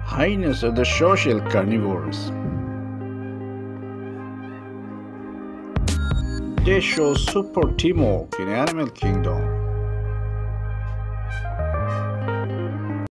Hyenas are the social carnivores. They show super teamwork in animal kingdom.